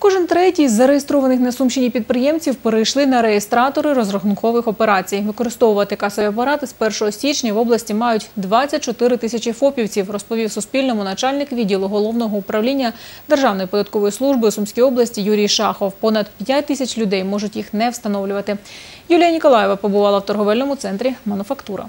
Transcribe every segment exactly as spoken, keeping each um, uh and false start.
Кожен третій з зареєстрованих на Сумщині підприємців перейшли на реєстратори розрахункових операцій. Використовувати касові апарати з першого січня в області мають двадцять чотири тисячі фопівців, розповів Суспільному начальник відділу Головного управління Державної податкової служби у Сумській області Юрій Шахов. Понад п'ять тисяч людей можуть їх не встановлювати. Юлія Ніколаєва побувала в торговельному центрі «Мануфактура».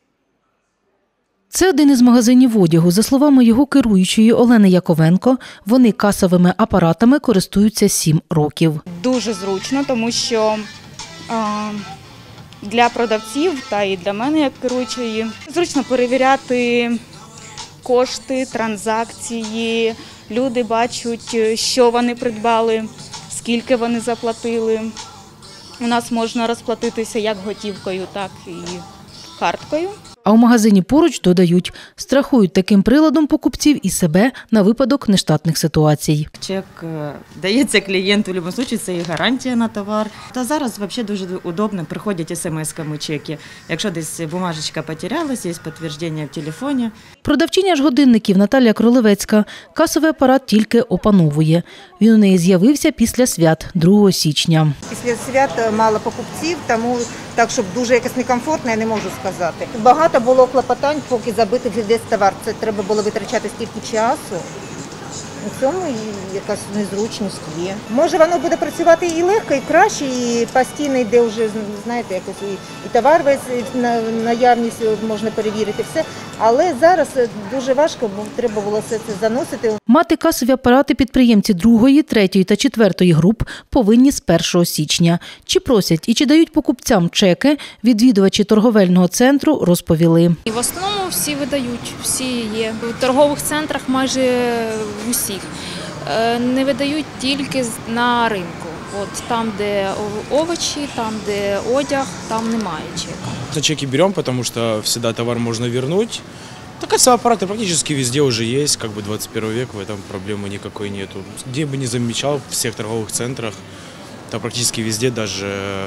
Це один із магазинів одягу. За словами його керуючої Олени Яковенко, вони касовими апаратами користуються сім років. Дуже зручно, тому що а, для продавців та і для мене, як керуючої, зручно перевіряти кошти, транзакції. Люди бачать, що вони придбали, скільки вони заплатили. У нас можна розплатитися як готівкою, так і карткою. А у магазині поруч, додають, страхують таким приладом покупців і себе на випадок нештатних ситуацій. Чек дається клієнту, в будь-якому випадку це і гарантія на товар. Та зараз взагалі дуже удобно, приходять смс-ками чеки. Якщо десь бумажечка потерялась, є підтвердження в телефоні. Продавчиня ж годинників Наталія Кролевецька касовий апарат тільки опановує. Він у неї з'явився після свят другого січня. Після свят мало покупців, тому так, щоб дуже якось некомфортно, я не можу сказати. Багато було клопотань, поки забити весь товар. Це треба було витрачати стільки часу. У цьому якась незручність є. Може, воно буде працювати і легко, і краще, і постійно йде вже, знаєте, якось і, і товар весь, на наявність можна перевірити, все. Але зараз дуже важко, бо треба було все це заносити. Мати касові апарати підприємці другої, третьої та четвертої груп повинні з першого січня. Чи просять і чи дають покупцям чеки, відвідувачі торговельного центру розповіли. В основному всі видають, всі є. В торгових центрах майже в усіх. Не видають тільки на ринку. От там, де овочі, там, де одяг, там немає чека. Чеки берем, потому что всегда товар можно вернуть. Так кассовые аппараты практически везде уже есть, как бы двадцать первый век, в этом проблемы никакой нету. Где бы не замечал, в всех торговых центрах, да практически везде, даже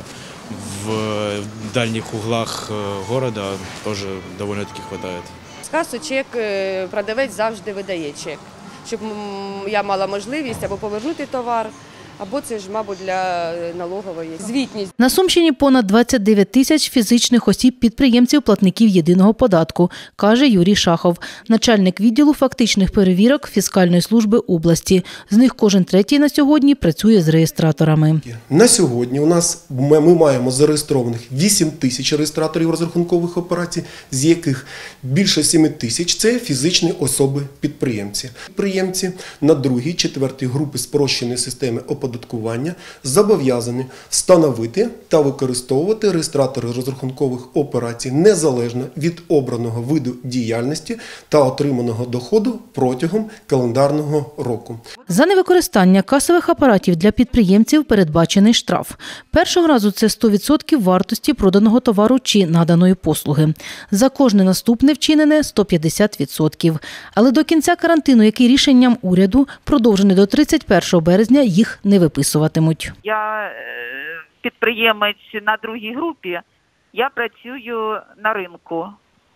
в дальних углах города тоже довольно-таки хватает. З касу чек продавець завжди видає чек, щоб я мала можливість або повернути товар, або це ж, мабуть, для налогової звітність. На Сумщині понад двадцять дев'ять тисяч фізичних осіб підприємців-платників єдиного податку, каже Юрій Шахов, начальник відділу фактичних перевірок Фіскальної служби області. З них кожен третій на сьогодні працює з реєстраторами. На сьогодні у нас ми, ми маємо зареєстрованих вісім тисяч реєстраторів розрахункових операцій, з яких більше семи тисяч – це фізичні особи-підприємці. Підприємці на другій, четвертій групи спрощеної системи оподаткування зобов'язані встановити та використовувати реєстратори розрахункових операцій незалежно від обраного виду діяльності та отриманого доходу протягом календарного року. За невикористання касових апаратів для підприємців передбачений штраф. Першого разу це сто відсотків вартості проданого товару чи наданої послуги. За кожне наступне вчинене – сто п'ятдесят відсотків. Але до кінця карантину, який рішенням уряду продовжений до тридцять першого березня, їх не виписуватимуть. Я підприємець на другій групі, я працюю на ринку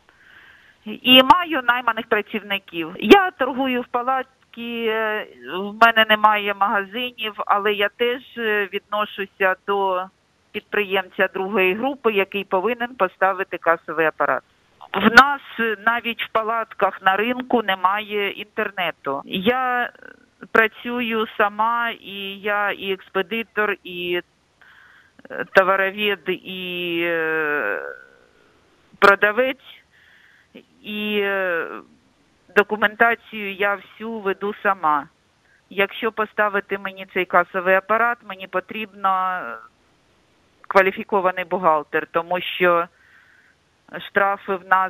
і маю найманих працівників. Я торгую в палатці, в мене немає магазинів, але я теж відношуся до підприємця другої групи, який повинен поставити касовий апарат. В нас навіть в палатках на ринку немає інтернету. Я працюю сама, і я і експедитор, і товаровед, і продавець, і документацію я всю веду сама. Якщо поставити мені цей касовий апарат, мені потрібно кваліфікований бухгалтер, тому що штрафи в нас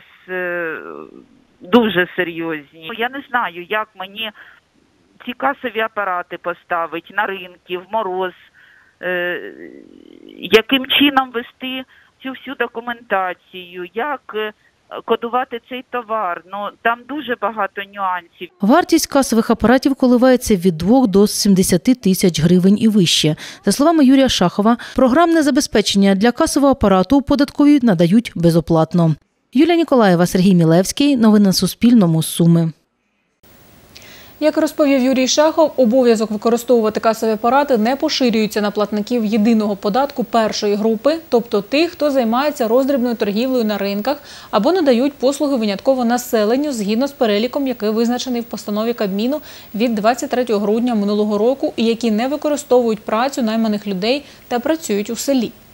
дуже серйозні. Я не знаю, як мені ці касові апарати поставити на ринки, в мороз, е, яким чином вести цю всю документацію, як кодувати цей товар. Ну, там дуже багато нюансів. Вартість касових апаратів коливається від двох до сімдесяти тисяч гривень і вище. За словами Юрія Шахова, програмне забезпечення для касового апарату у податковій надають безоплатно. Юлія Ніколаєва, Сергій Мілевський. Новини на Суспільному. Суми. Як розповів Юрій Шахов, обов'язок використовувати касові апарати не поширюється на платників єдиного податку першої групи, тобто тих, хто займається роздрібною торгівлею на ринках або надають послуги винятково населенню згідно з переліком, який визначений в постанові Кабміну від двадцять третього грудня минулого року і які не використовують працю найманих людей та працюють у селі.